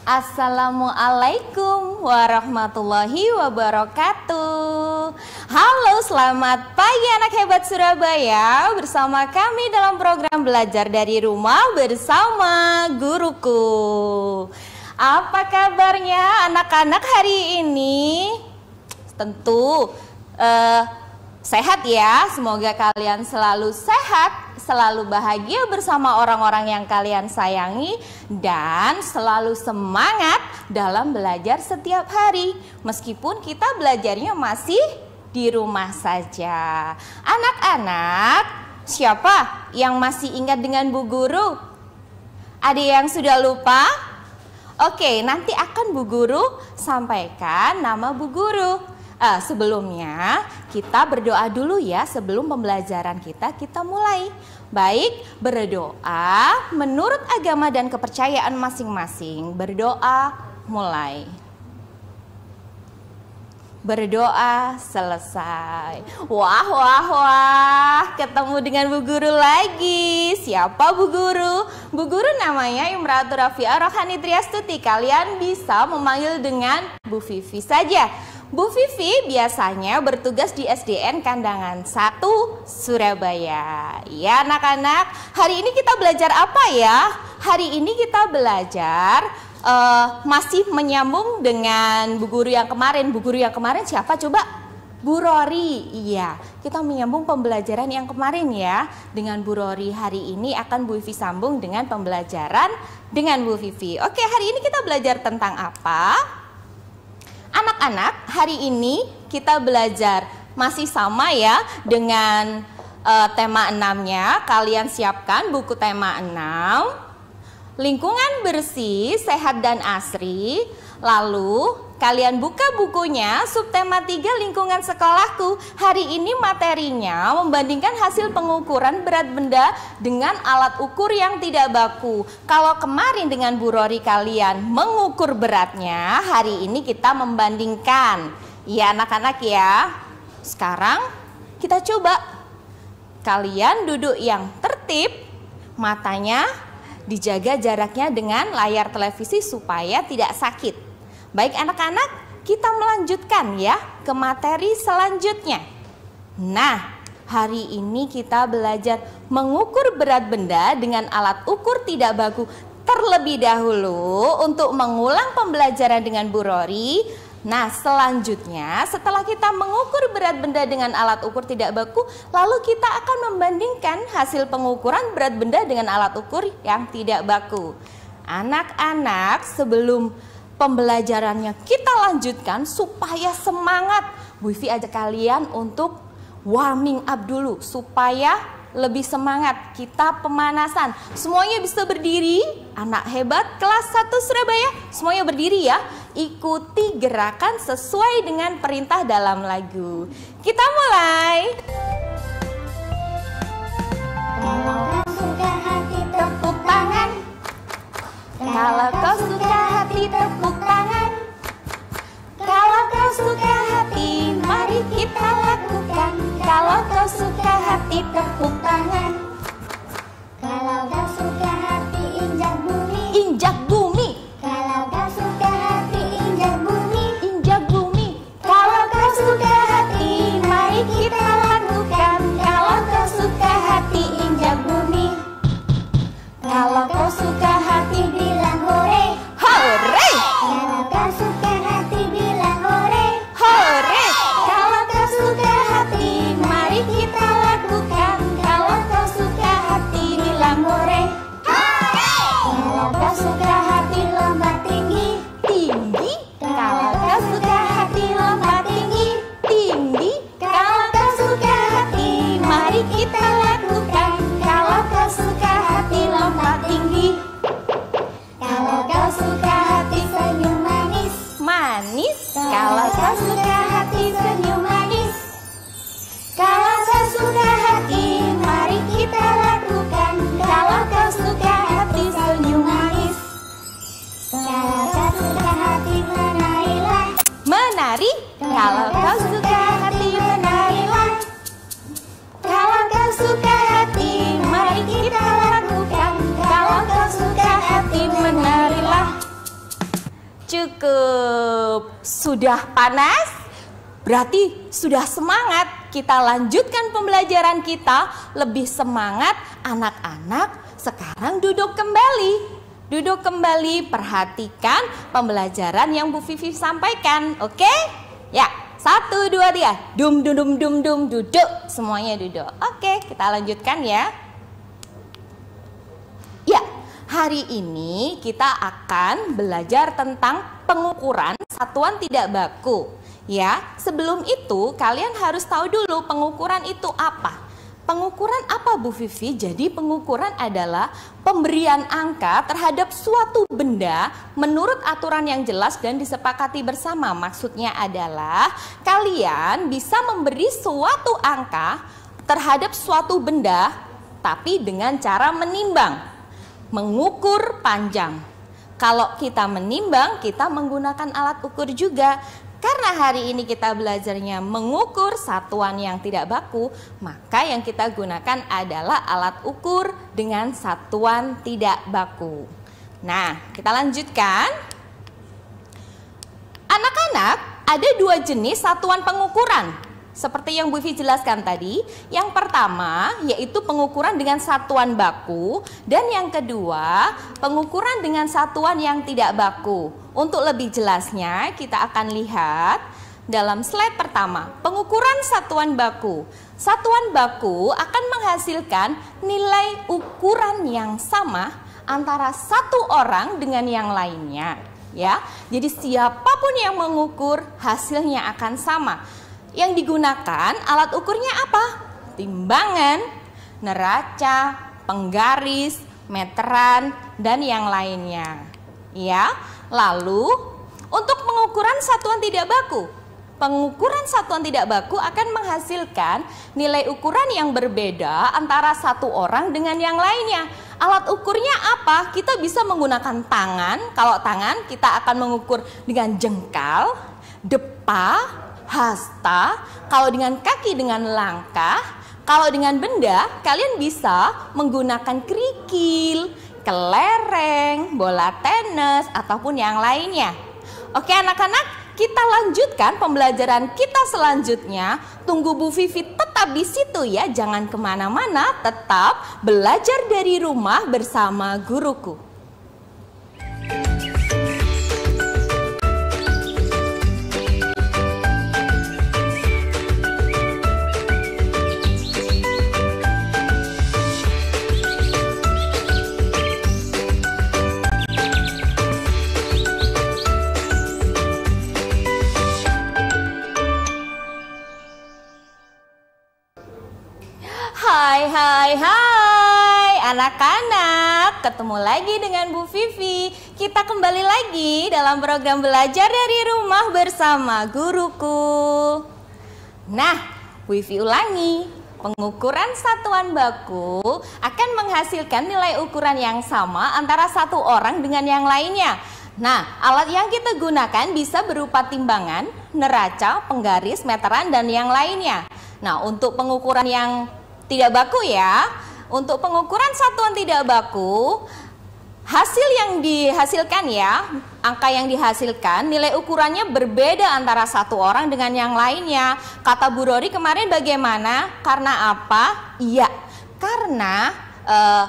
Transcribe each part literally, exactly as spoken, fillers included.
Assalamualaikum warahmatullahi wabarakatuh. Halo, selamat pagi anak hebat Surabaya. Bersama kami dalam program belajar dari rumah bersama guruku. Apa kabarnya anak-anak hari ini? Tentu uh, sehat ya. Semoga kalian selalu sehat, selalu bahagia bersama orang-orang yang kalian sayangi, dan selalu semangat dalam belajar setiap hari. Meskipun kita belajarnya masih di rumah saja. Anak-anak, siapa yang masih ingat dengan Bu Guru? Ada yang sudah lupa? Oke, nanti akan Bu Guru sampaikan nama Bu Guru. Uh, sebelumnya kita berdoa dulu ya, sebelum pembelajaran kita kita mulai. Baik, berdoa menurut agama dan kepercayaan masing-masing. Berdoa mulai. Berdoa selesai. Wah, wah, wah, ketemu dengan Bu Guru lagi. Siapa Bu Guru? Bu Guru namanya Imratul Rafi'ah Rohani Triastuti. Kalian bisa memanggil dengan Bu Vivi saja. Bu Vivi biasanya bertugas di S D N Kandangan satu Surabaya. Ya anak-anak, hari ini kita belajar apa ya? Hari ini kita belajar uh, masih menyambung dengan Bu Guru yang kemarin. Bu Guru yang kemarin siapa coba? Bu Rori. Iya, kita menyambung pembelajaran yang kemarin ya dengan Bu Rori. Hari ini akan Bu Vivi sambung dengan pembelajaran dengan Bu Vivi. Oke, hari ini kita belajar tentang apa? Anak-anak, hari ini kita belajar masih sama ya dengan uh, tema enamnya. Kalian siapkan buku tema enam, lingkungan bersih, sehat dan asri. Lalu kalian buka bukunya, subtema tiga lingkungan sekolahku. Hari ini materinya membandingkan hasil pengukuran berat benda dengan alat ukur yang tidak baku. Kalau kemarin dengan Bu Rori kalian mengukur beratnya, hari ini kita membandingkan. Ya anak-anak ya. Sekarang kita coba. Kalian duduk yang tertib, matanya dijaga jaraknya dengan layar televisi supaya tidak sakit. Baik anak-anak, kita melanjutkan ya ke materi selanjutnya. Nah, hari ini kita belajar mengukur berat benda dengan alat ukur tidak baku. Terlebih dahulu untuk mengulang pembelajaran dengan Bu Rori. Nah, selanjutnya setelah kita mengukur berat benda dengan alat ukur tidak baku, lalu kita akan membandingkan hasil pengukuran berat benda dengan alat ukur yang tidak baku. Anak-anak, sebelum pembelajarannya kita lanjutkan supaya semangat, Bu Vivi ajak kalian untuk warming up dulu supaya lebih semangat. Kita pemanasan. Semuanya bisa berdiri. Anak hebat kelas satu Surabaya, semuanya berdiri ya. Ikuti gerakan sesuai dengan perintah dalam lagu. Kita mulai. Kalau kau suka hati tepuk tangan. Kalau kau suka hati tepuk tangan. Kalau kau suka hati mari kita lakukan. Kalau kau suka hati tepuk tangan. Kalau kau suka hati injak bumi. Injak bumi. Kalau kau suka hati injak bumi. Injak bumi. Kalau kau suka hati mari kita lakukan. Kalau kau suka hati injak bumi. Kalau kau suka hati bilang hore. hore. Kalau kau suka hati bilang hore. Hore. Kalau kau suka hati mari kita lakukan. Kalau kau suka hati bilang hore. Kalau kau suka hati lompat tinggi. Tinggi. Kalau kau suka hati lompat tinggi. Tinggi. Kalau kau suka hati mari kita lakukan. Kalau kau suka hati lompat tinggi. Kalau kau suka hati senyum manis. Manis. Kalau kau suka hati senyum manis. Kalau kau suka hati mari kita lakukan. Kalau kau suka hati senyum manis. Kalau kau suka hati menarilah. Menari. Kalau kau suka hati menarilah. Kalau kau suka hati mari kita lakukan. Kalau kau suka hati menarilah. Cukup. Sudah panas? Berarti sudah semangat. Kita lanjutkan pembelajaran kita. Lebih semangat anak-anak. Sekarang duduk kembali. Duduk kembali, perhatikan pembelajaran yang Bu Vivi sampaikan. Oke? Ya, satu, dua, tiga. Dum, dum, dum, dum, dum, duduk. Semuanya duduk. Oke, kita lanjutkan ya. Ya, hari ini kita akan belajar tentang pengukuran satuan tidak baku. Ya, sebelum itu kalian harus tahu dulu pengukuran itu apa. Pengukuran apa Bu Vivi? Jadi pengukuran adalah pemberian angka terhadap suatu benda menurut aturan yang jelas dan disepakati bersama. Maksudnya adalah kalian bisa memberi suatu angka terhadap suatu benda tapi dengan cara menimbang, mengukur panjang. Kalau kita menimbang, kita menggunakan alat ukur juga. Karena hari ini kita belajarnya mengukur satuan yang tidak baku, maka yang kita gunakan adalah alat ukur dengan satuan tidak baku. Nah, kita lanjutkan. Anak-anak, ada dua jenis satuan pengukuran. Seperti yang Bu Vivi jelaskan tadi, yang pertama yaitu pengukuran dengan satuan baku, dan yang kedua pengukuran dengan satuan yang tidak baku. Untuk lebih jelasnya kita akan lihat dalam slide pertama, pengukuran satuan baku. Satuan baku akan menghasilkan nilai ukuran yang sama antara satu orang dengan yang lainnya, ya. Jadi siapapun yang mengukur hasilnya akan sama. Yang digunakan alat ukurnya apa? Timbangan, neraca, penggaris, meteran, dan yang lainnya. Ya, lalu untuk pengukuran satuan tidak baku, pengukuran satuan tidak baku akan menghasilkan nilai ukuran yang berbeda antara satu orang dengan yang lainnya. Alat ukurnya apa? Kita bisa menggunakan tangan. Kalau tangan kita akan mengukur dengan jengkal, depa, hasta. Kalau dengan kaki dengan langkah. Kalau dengan benda kalian bisa menggunakan kerikil, kelereng, bola tenis, ataupun yang lainnya. Oke anak-anak, kita lanjutkan pembelajaran kita selanjutnya. Tunggu Bu Vivi tetap di situ ya, jangan kemana-mana, tetap belajar dari rumah bersama guruku. Hai hai hai anak-anak, ketemu lagi dengan Bu Vivi. Kita kembali lagi dalam program belajar dari rumah bersama guruku. Nah, Bu Vivi ulangi, pengukuran satuan baku akan menghasilkan nilai ukuran yang sama antara satu orang dengan yang lainnya. Nah, alat yang kita gunakan bisa berupa timbangan, neraca, penggaris, meteran, dan yang lainnya. Nah, untuk pengukuran yang tidak baku ya, untuk pengukuran satuan tidak baku, hasil yang dihasilkan ya, angka yang dihasilkan, nilai ukurannya berbeda antara satu orang dengan yang lainnya. Kata Bu Rori kemarin bagaimana? Karena apa? Iya, karena uh,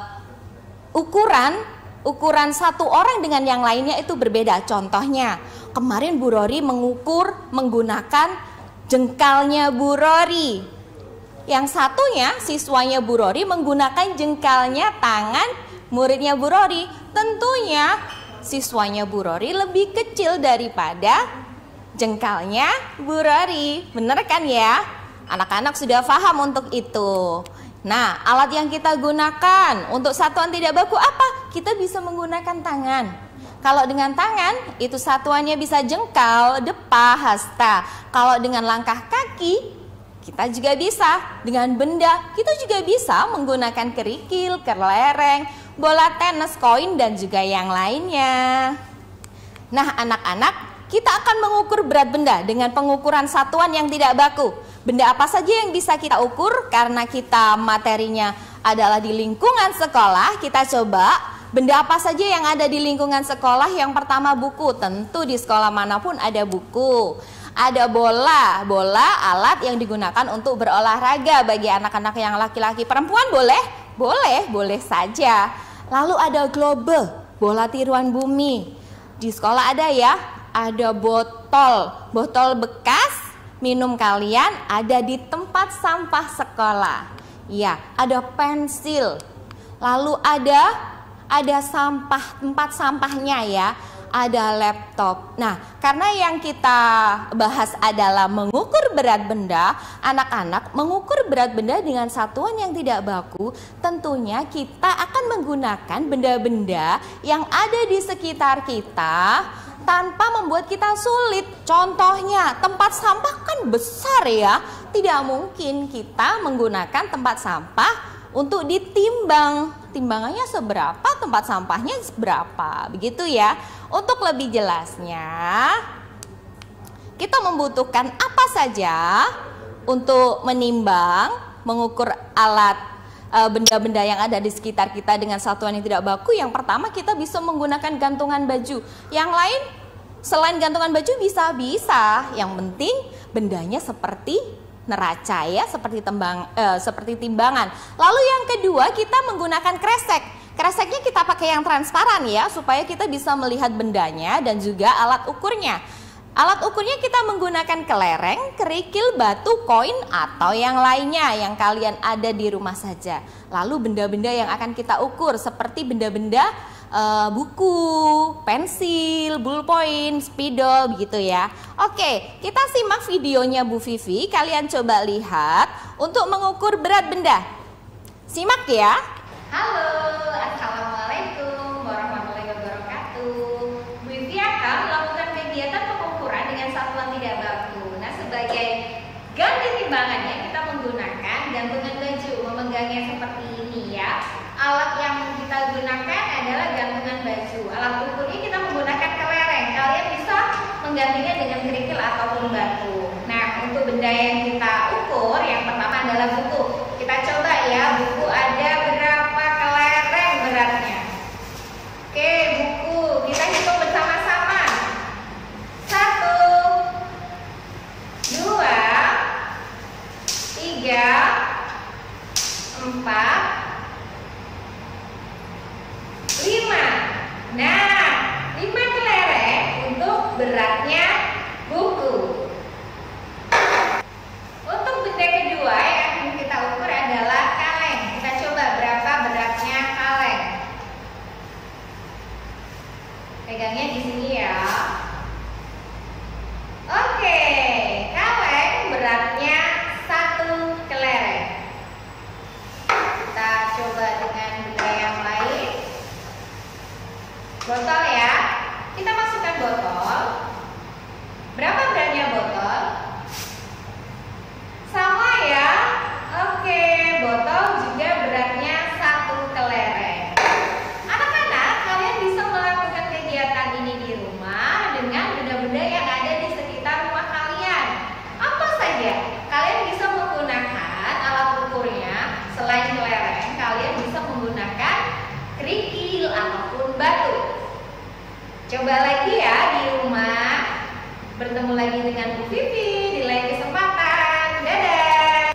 ukuran ukuran satu orang dengan yang lainnya itu berbeda. Contohnya, kemarin Bu Rori mengukur menggunakan jengkalnya Bu Rori. Yang satunya siswanya Bu Rori menggunakan jengkalnya tangan muridnya Bu Rori. Tentunya siswanya Bu Rori lebih kecil daripada jengkalnya Bu Rori. Bener kan ya? Anak-anak sudah paham untuk itu. Nah, alat yang kita gunakan untuk satuan tidak baku apa? Kita bisa menggunakan tangan. Kalau dengan tangan itu satuannya bisa jengkal, depa, hasta. Kalau dengan langkah kaki kita juga bisa, dengan benda kita juga bisa menggunakan kerikil, kelereng, bola tenis, koin, dan juga yang lainnya. Nah anak-anak, kita akan mengukur berat benda dengan pengukuran satuan yang tidak baku. Benda apa saja yang bisa kita ukur? Karena kita materinya adalah di lingkungan sekolah, kita coba benda apa saja yang ada di lingkungan sekolah? Yang pertama buku, tentu di sekolah manapun ada buku. Ada bola, bola alat yang digunakan untuk berolahraga bagi anak-anak yang laki-laki. Perempuan boleh? Boleh, boleh saja. Lalu ada globe, bola tiruan bumi. Di sekolah ada ya, ada botol, botol bekas minum kalian ada di tempat sampah sekolah. Ya, ada pensil. Lalu ada ada sampah, tempat sampahnya ya. Ada laptop. Nah, karena yang kita bahas adalah mengukur berat benda, anak-anak mengukur berat benda dengan satuan yang tidak baku, tentunya kita akan menggunakan benda-benda yang ada di sekitar kita tanpa membuat kita sulit. Contohnya, tempat sampah kan besar ya. Tidak mungkin kita menggunakan tempat sampah untuk ditimbang. Timbangannya seberapa, tempat sampahnya seberapa, begitu ya. Untuk lebih jelasnya, kita membutuhkan apa saja untuk menimbang, mengukur alat benda-benda yang ada di sekitar kita dengan satuan yang tidak baku. Yang pertama, kita bisa menggunakan gantungan baju. Yang lain selain gantungan baju bisa-bisa. Yang penting bendanya seperti neraca ya, seperti tembang, eh, seperti timbangan. Lalu yang kedua, kita menggunakan kresek. Kreseknya kita pakai yang transparan ya, supaya kita bisa melihat bendanya dan juga alat ukurnya. Alat ukurnya kita menggunakan kelereng, kerikil, batu, koin, atau yang lainnya yang kalian ada di rumah saja. Lalu benda-benda yang akan kita ukur seperti benda-benda uh, buku, pensil, ballpoint, spidol, begitu ya. Oke, kita simak videonya Bu Vivi. Kalian coba lihat untuk mengukur berat benda. Simak ya. Halo, Assalamualaikum warahmatullahi wabarakatuh. Bu Vivi akan melakukan kegiatan pengukuran dengan satuan tidak baku. Nah, sebagai ganti timbangannya kita menggunakan gantungan baju, memegangnya seperti ini ya. Alat yang kita gunakan adalah gantungan baju. Alat ukurnya kita menggunakan kelereng. Kalian bisa menggantinya dengan kerikil ataupun batu. Nah, untuk benda yang kita ukur, yang pertama adalah buku. Kita coba ya, buku ada berapa kelereng beratnya. Oke, buku kita hitung bersama-sama. Satu, dua, tiga, empat, lima. Nah, lima kelereng untuk beratnya buku. Untuk benda kedua yang akan kita ukur adalah kaleng. Kita coba berapa beratnya kaleng. Pegangnya di sini ya. Oke, kaleng beratnya satu kelereng. Kita coba dengan benda yang lain. Botol ya. Kita masukkan botol. Berapa beratnya botol? Sama ya. Oke, botol juga beratnya satu kelereng. Anak-anak, kalian bisa melakukan kegiatan ini di rumah dengan benda-benda yang ada di sekitar rumah kalian. Apa saja? Kalian bisa menggunakan alat ukurnya. Selain kelereng, kalian bisa menggunakan kerikil ataupun batu. Coba lagi ya di rumah. Bertemu lagi dengan Bu Vivi di lain kesempatan. Dadah.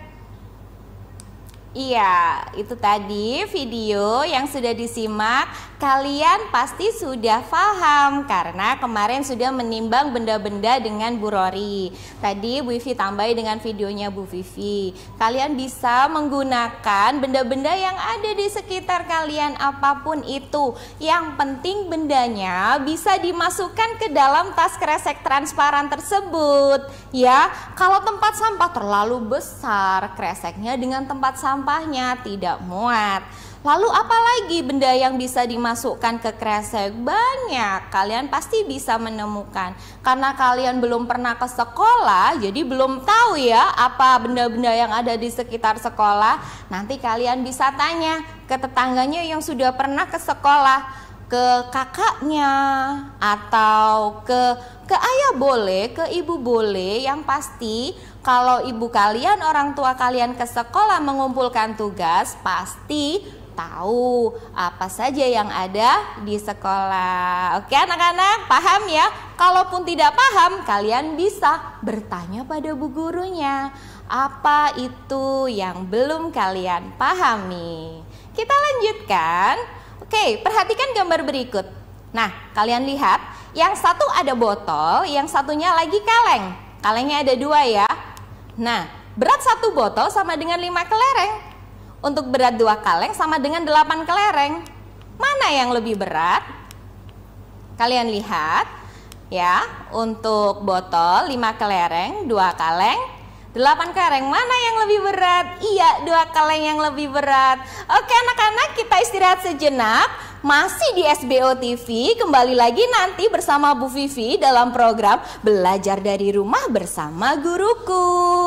Iya, itu tadi video yang sudah disimak. Kalian pasti sudah paham karena kemarin sudah menimbang benda-benda dengan Bu Rory. Tadi Bu Vivi tambahi dengan videonya Bu Vivi. Kalian bisa menggunakan benda-benda yang ada di sekitar kalian apapun itu. Yang penting bendanya bisa dimasukkan ke dalam tas kresek transparan tersebut. Ya, kalau tempat sampah terlalu besar, kreseknya dengan tempat sampahnya tidak muat. Lalu apalagi benda yang bisa dimasukkan ke kresek? Banyak, kalian pasti bisa menemukan. Karena kalian belum pernah ke sekolah, jadi belum tahu ya apa benda-benda yang ada di sekitar sekolah. Nanti kalian bisa tanya ke tetangganya yang sudah pernah ke sekolah, ke kakaknya, atau ke, ke ayah boleh, ke ibu boleh. Yang pasti kalau ibu kalian, orang tua kalian ke sekolah mengumpulkan tugas, pasti tahu apa saja yang ada di sekolah. Oke anak-anak, paham ya? Kalaupun tidak paham, kalian bisa bertanya pada bu gurunya. Apa itu yang belum kalian pahami? Kita lanjutkan. Oke, perhatikan gambar berikut. Nah, kalian lihat, yang satu ada botol, yang satunya lagi kaleng. Kalengnya ada dua ya. Nah, berat satu botol sama dengan lima kelereng. Untuk berat dua kaleng sama dengan delapan kelereng. Mana yang lebih berat? Kalian lihat ya, untuk botol lima kelereng, dua kaleng, delapan kelereng. Mana yang lebih berat? Iya, dua kaleng yang lebih berat. Oke anak-anak, kita istirahat sejenak. Masih di S B O T V, kembali lagi nanti bersama Bu Vivi dalam program Belajar dari Rumah bersama Guruku.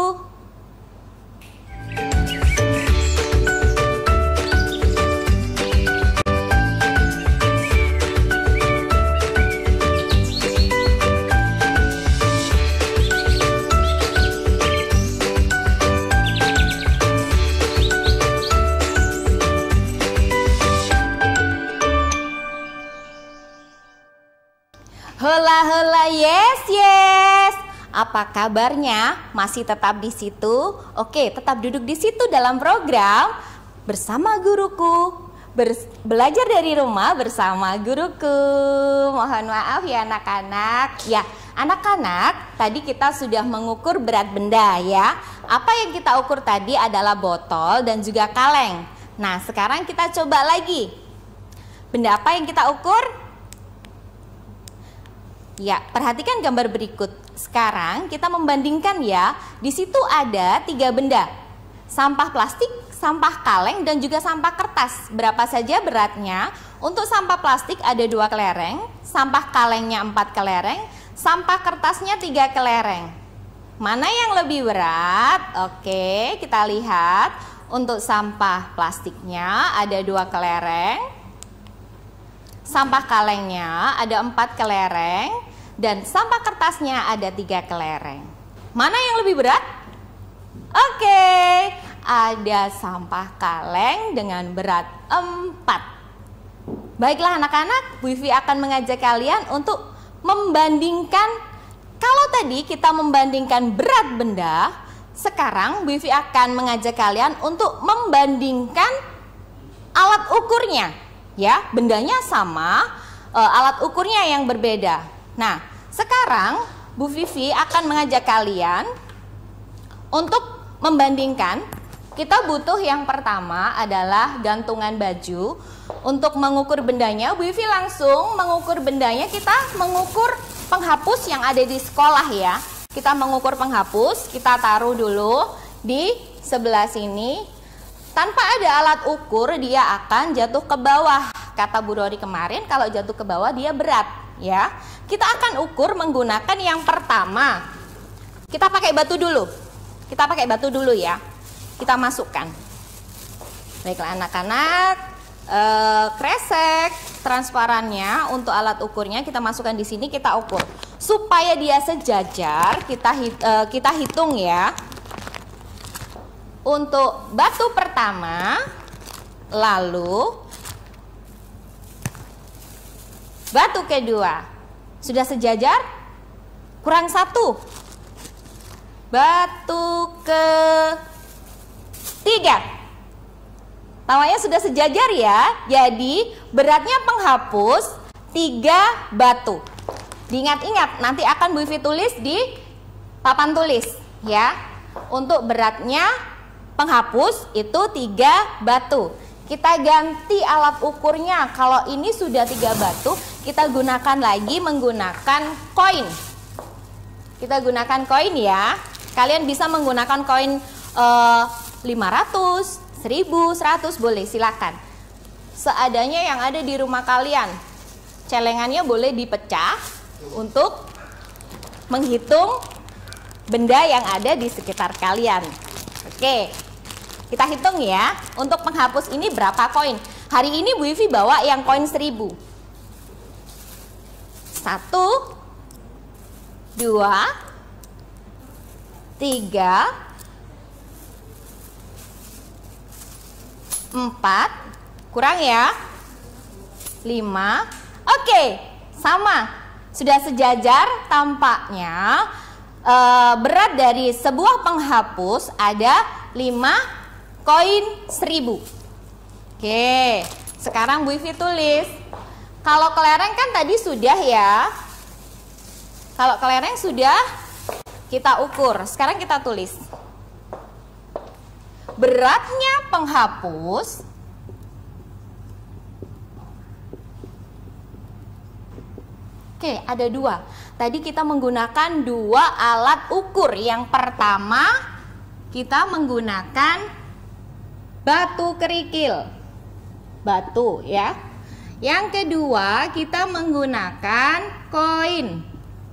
Hela hela, yes yes. Apa kabarnya? Masih tetap di situ? Oke, tetap duduk di situ dalam program bersama guruku. Ber belajar dari rumah bersama guruku. Mohon maaf ya anak-anak. Ya, anak-anak, tadi kita sudah mengukur berat benda ya. Apa yang kita ukur tadi adalah botol dan juga kaleng. Nah, sekarang kita coba lagi. Benda apa yang kita ukur? Ya, perhatikan gambar berikut. Sekarang kita membandingkan ya. Di situ ada tiga benda. Sampah plastik, sampah kaleng, dan juga sampah kertas. Berapa saja beratnya? Untuk sampah plastik ada dua kelereng, sampah kalengnya empat kelereng, sampah kertasnya tiga kelereng. Mana yang lebih berat? Oke, kita lihat. Untuk sampah plastiknya ada dua kelereng. Sampah kalengnya ada empat kelereng dan sampah kertasnya ada tiga kelereng. Mana yang lebih berat? Oke, ada sampah kaleng dengan berat empat. Baiklah anak-anak, Bu Vivi akan mengajak kalian untuk membandingkan. Kalau tadi kita membandingkan berat benda, sekarang Bu Vivi akan mengajak kalian untuk membandingkan alat ukurnya. Ya, bendanya sama, e, alat ukurnya yang berbeda. Nah, sekarang Bu Vivi akan mengajak kalian untuk membandingkan. Kita butuh yang pertama adalah gantungan baju. Untuk mengukur bendanya, Bu Vivi langsung mengukur bendanya. Kita mengukur penghapus yang ada di sekolah ya. Kita mengukur penghapus, kita taruh dulu di sebelah sini. Tanpa ada alat ukur, dia akan jatuh ke bawah. Kata Bu Rori kemarin, kalau jatuh ke bawah dia berat, ya. Kita akan ukur menggunakan yang pertama. Kita pakai batu dulu. Kita pakai batu dulu ya. Kita masukkan. Baiklah anak-anak, eh, kresek transparannya untuk alat ukurnya kita masukkan di sini, kita ukur. Supaya dia sejajar, kita eh, kita hitung ya. Untuk batu pertama, lalu batu kedua. Sudah sejajar? Kurang satu. Batu ketiga. Tampaknya sudah sejajar ya. Jadi beratnya penghapus tiga batu. Diingat-ingat, nanti akan Bu Vivi tulis di papan tulis ya. Untuk beratnya penghapus itu tiga batu. Kita ganti alat ukurnya. Kalau ini sudah tiga batu, kita gunakan lagi menggunakan koin. Kita gunakan koin ya. Kalian bisa menggunakan koin eh, lima ratus, seribu, seratus boleh, silakan. Seadanya yang ada di rumah kalian. Celengannya boleh dipecah untuk menghitung benda yang ada di sekitar kalian. Oke, kita hitung ya. Untuk penghapus ini berapa koin? Hari ini Bu Vivi bawa yang koin seribu. Satu, dua, tiga, empat, Kurang ya? lima. Oke, sama. Sudah sejajar tampaknya. E, berat dari sebuah penghapus ada lima koin seribu. Oke, sekarang Bu Ivi tulis. Kalau kelereng kan tadi sudah ya. Kalau kelereng sudah kita ukur. Sekarang kita tulis. Beratnya penghapus Oke, ada dua. Tadi kita menggunakan dua alat ukur. Yang pertama, kita menggunakan batu kerikil. Batu ya. Yang kedua, kita menggunakan koin.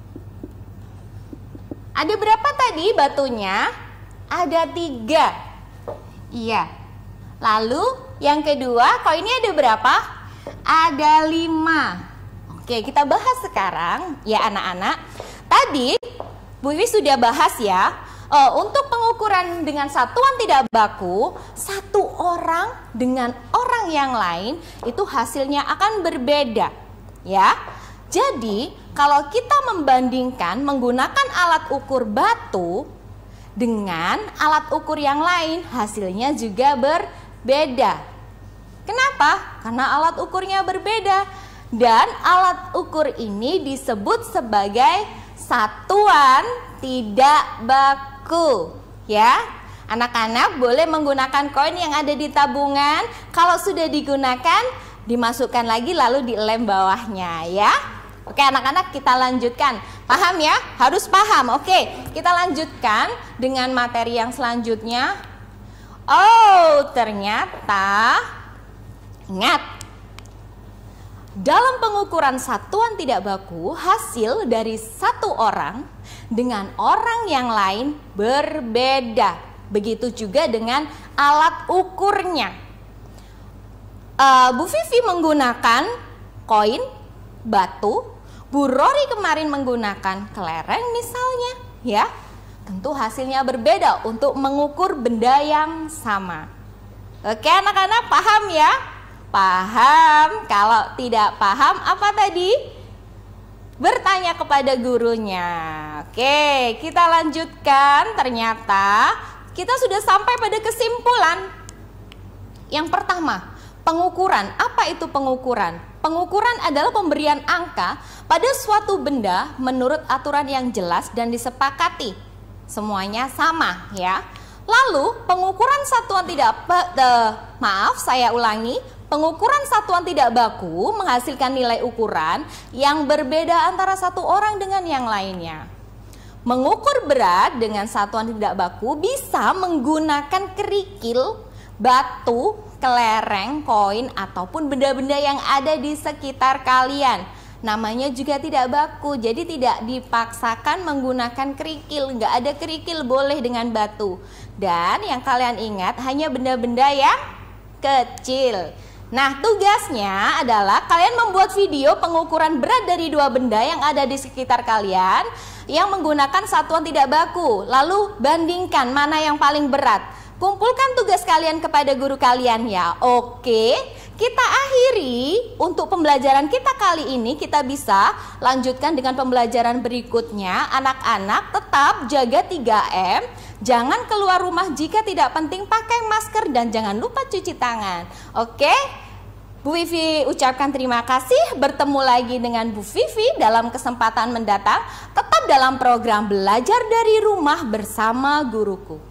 Ada berapa tadi batunya? Ada tiga. Iya. Lalu yang kedua, koinnya ada berapa? Ada lima. Oke, kita bahas sekarang ya anak-anak. Tadi Bu Ivi sudah bahas ya, uh, untuk pengukuran dengan satuan tidak baku, satu orang dengan orang yang lain itu hasilnya akan berbeda ya. Jadi kalau kita membandingkan menggunakan alat ukur batu dengan alat ukur yang lain, hasilnya juga berbeda. Kenapa? Karena alat ukurnya berbeda. Dan alat ukur ini disebut sebagai satuan tidak baku ya. Anak-anak boleh menggunakan koin yang ada di tabungan. Kalau sudah digunakan, dimasukkan lagi lalu dilem bawahnya ya. Oke anak-anak, kita lanjutkan. Paham ya? Harus paham. Oke, kita lanjutkan dengan materi yang selanjutnya. Oh, ternyata ingat, dalam pengukuran satuan tidak baku, hasil dari satu orang dengan orang yang lain berbeda. Begitu juga dengan alat ukurnya. Uh, Bu Vivi menggunakan koin, batu. Bu Rory kemarin menggunakan kelereng misalnya, ya. Tentu hasilnya berbeda untuk mengukur benda yang sama. Oke anak-anak, paham ya? Paham. Kalau tidak paham apa tadi? Bertanya kepada gurunya. Oke, kita lanjutkan. Ternyata kita sudah sampai pada kesimpulan. Yang pertama, pengukuran. Apa itu pengukuran? Pengukuran adalah pemberian angka pada suatu benda menurut aturan yang jelas dan disepakati. Semuanya sama ya. Lalu pengukuran satuan tidak uh, maaf saya ulangi. Pengukuran satuan tidak baku menghasilkan nilai ukuran yang berbeda antara satu orang dengan yang lainnya. Mengukur berat dengan satuan tidak baku bisa menggunakan kerikil, batu, kelereng, koin, ataupun benda-benda yang ada di sekitar kalian. Namanya juga tidak baku, jadi tidak dipaksakan menggunakan kerikil. Nggak ada kerikil, boleh dengan batu. Dan yang kalian ingat hanya benda-benda yang kecil. Nah, tugasnya adalah kalian membuat video pengukuran berat dari dua benda yang ada di sekitar kalian yang menggunakan satuan tidak baku. Lalu bandingkan mana yang paling berat. Kumpulkan tugas kalian kepada guru kalian ya. Oke, kita akhiri untuk pembelajaran kita kali ini. Kita bisa lanjutkan dengan pembelajaran berikutnya. Anak-anak tetap jaga tiga M. Jangan keluar rumah jika tidak penting, pakai masker dan jangan lupa cuci tangan. Oke? Bu Vivi ucapkan terima kasih. Bertemu lagi dengan Bu Vivi dalam kesempatan mendatang. Tetap dalam program Belajar dari Rumah bersama Guruku.